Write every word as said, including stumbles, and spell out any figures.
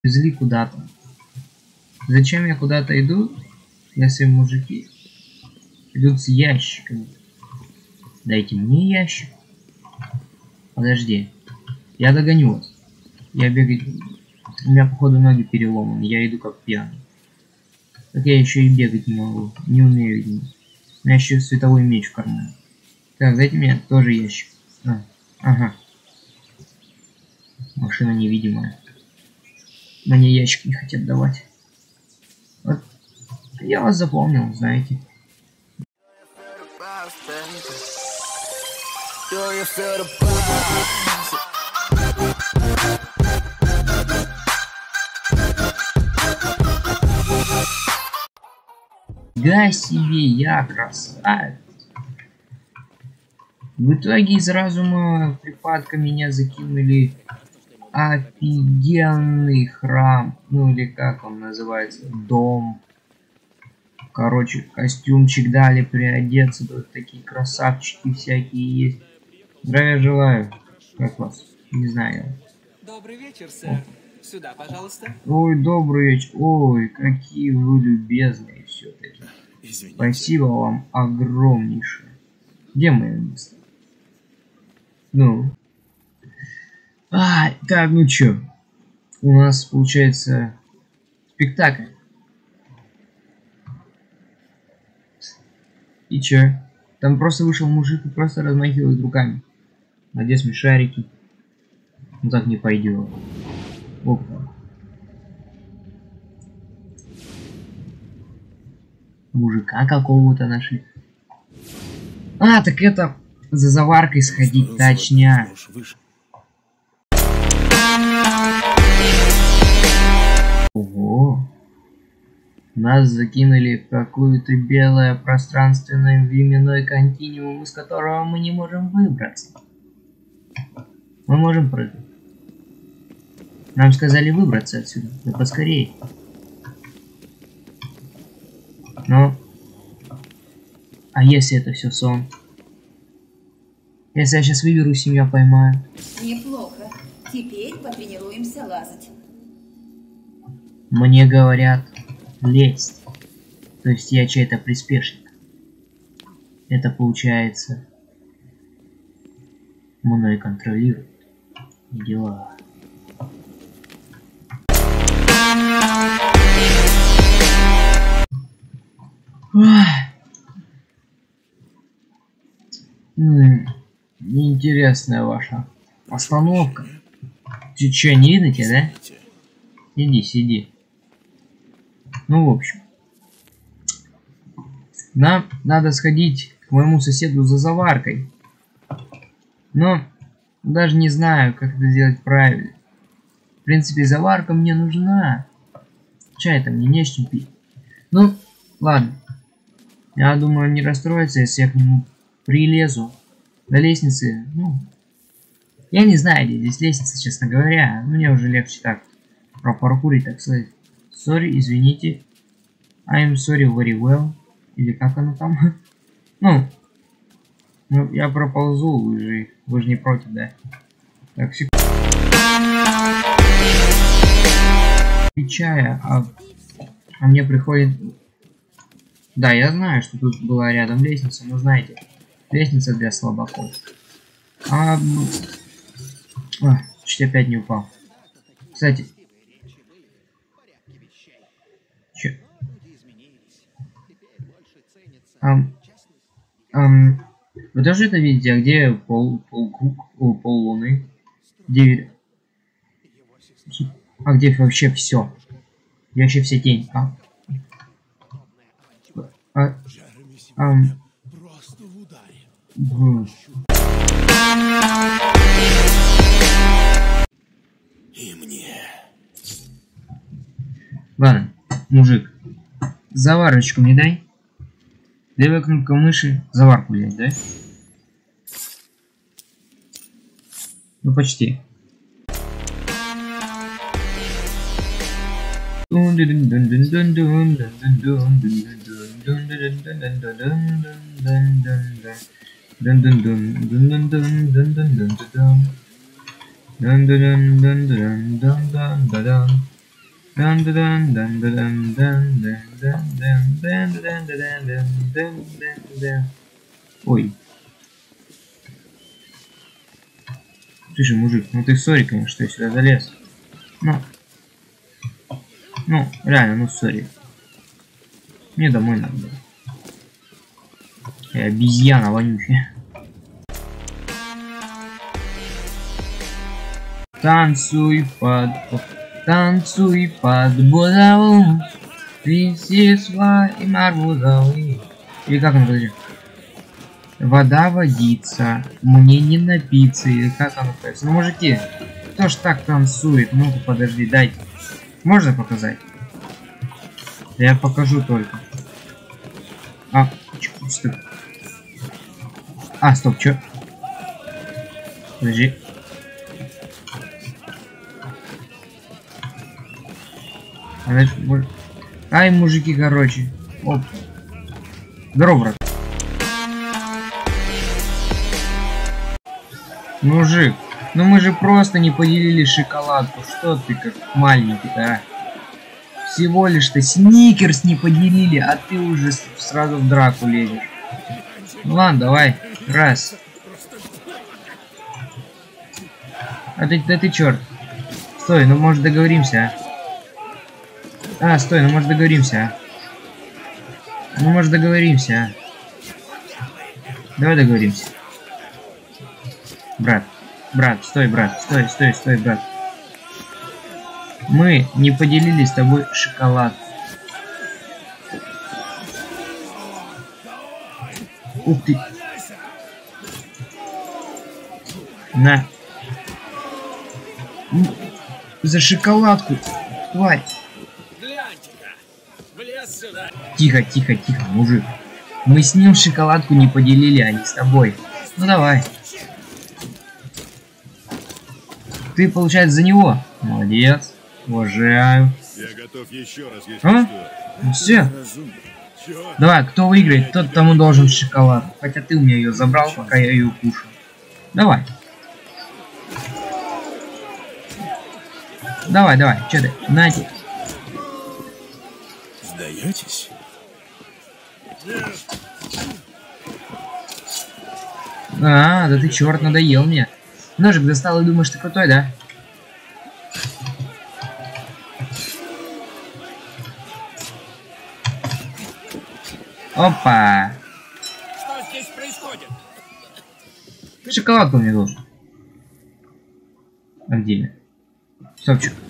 Везли куда-то. Зачем я куда-то иду, если мужики идут с ящиками? Дайте мне ящик. Подожди. Я догоню вас. Я бегать... У меня, походу, ноги переломаны. Я иду как пьяный. Так я еще и бегать не могу. Не умею, видимо. У меня еще световой меч в кармане. Так, дайте мне тоже ящик. А, ага. Машина невидимая. Мне ящик не хотят давать. Вот. Я вас запомнил, знаете. Да себе, я красавец. В итоге из разума припадка меня закинули офигенный храм. Ну или как он называется? Дом. Короче, костюмчик дали приодеться. Тут такие красавчики всякие есть. Здравия желаю. Как вас? Не знаю. Добрый вечер, сэр. Сюда, пожалуйста. Ой, добрый вечер. Ой, какие вы любезные все-таки. Спасибо вам огромнейшее. Где мое место? Ну. А, так, ну чё? У нас получается спектакль. И чё? Там просто вышел мужик и просто размахивает руками. Надеюсь, смешарики. Ну так не пойдет. Опа. Мужика какого-то нашли. А, так это за заваркой сходить, точняк. Ого. Нас закинули в какую-то белое пространственное временной континуум, из которого мы не можем выбраться. Мы можем прыгать. Нам сказали выбраться отсюда, да поскорее. Ну, а если это все сон? Если я сейчас выберусь, меня поймаю. Неплохо. Теперь потренируемся лазать. Мне говорят лезть. То есть я чей-то приспешник. Это получается мной контролируют дела. Неинтересная ваша остановка. Ты что, не видно тебя, да? Иди, сиди. Ну, в общем. Нам надо сходить к моему соседу за заваркой. Но даже не знаю, как это сделать правильно. В принципе, заварка мне нужна. Чай-то мне не с чем пить. Ну, ладно. Я думаю, не расстроится, если я к нему прилезу. До лестницы, ну... Я не знаю, где здесь лестница, честно говоря. Мне уже легче так пропаркурить, так сказать. Sorry, извините. I'm sorry very well. Или как оно там? Ну, ну, я проползу, вы же, вы же не против, да? Так, секунду. Чая, а, а мне приходит... Да, я знаю, что тут была рядом лестница, но знаете, лестница для слабаков. А... а чуть опять не упал. Кстати. Че? Ам... Ам... Вы тоже это видите? А где пол... полкруг? О, пол луны? Где... А где вообще все? Где вообще все тень? А? А... Ам... Бу. И мне. Ладно, мужик, заварочку мне дай. Левая кнопка мыши, заварку взять, да? Ну почти. Ой. Ты же мужик, ну ты сори, конечно, что я сюда залез. Ну. Ну, реально, ну сори. Мне домой надо было. Я обезьяна вонючая. Танцуй под... Танцуй под бузову. Принеси свои марбузовые. Или как он говорит? Вода водится, мне не напиться. Или как оно говорится? Ну, мужики, кто ж так танцует? Ну-ка, подожди, дайте. Можно показать? Я покажу только. А, чё, стоп. А, стоп, чё? Подожди. Ай, мужики, короче. Оп. Здорово, брат. Мужик, ну мы же просто не поделили шоколадку. Что ты как маленький-то, а? Всего лишь-то сникерс не поделили, а ты уже сразу в драку лезешь. Ну ладно, давай. Раз. А ты, да ты черт. Стой, ну может договоримся, а? А, стой, ну может договоримся, а? Ну может договоримся, а? Давай договоримся. Брат, брат, стой, брат, стой, стой, стой, брат. Мы не поделили с тобой шоколад. Ух ты. На. За шоколадку, тварь. Тихо, тихо, тихо, мужик. Мы с ним шоколадку не поделили, а не с тобой. Ну давай. Ты, получается, за него. Молодец. Уважаю. Я готов еще раз, если А? что. Ну все. Давай, кто выиграет, тот тому должен шоколад. Хотя ты у меня ее забрал, пока я ее кушал. Давай. Давай, давай, что ты? Нате. Сдаетесь? А, да ты черт, надоел мне. Ножик достал и думаешь, ты крутой, да? Опа! Что здесь происходит? Шоколадку мне должен. А где я? Стопчик.